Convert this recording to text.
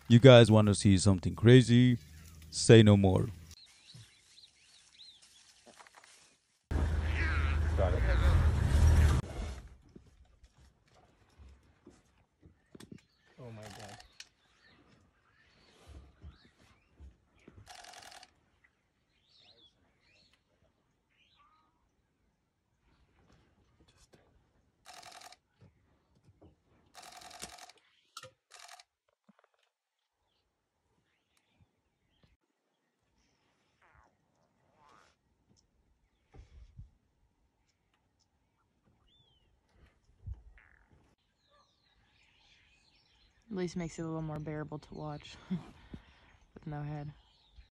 You guys want to see something crazy? Say no more. Got it. Oh my god. At least makes it a little more bearable to watch with no head.